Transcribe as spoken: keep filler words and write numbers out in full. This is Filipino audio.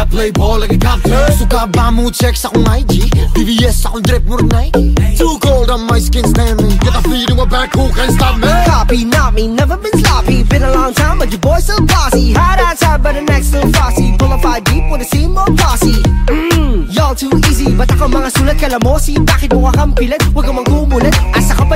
I play ball like a captain. Suka ba mo check sa akong I G, T V S akong drip mo rin Nike. Too cold on my skin standing, get a feed in my back, who can stop me? Copy, not me, never been sloppy. Been a long time, but your boy's still bossy. Hot outside, but the next still frosty. Pull up five deep with a scene more posse. Mmm, y'all too easy, ba't ako mga sulat kalamosi? Bakit mo kakampilit? Huwag ka mang kumulit. Asa ka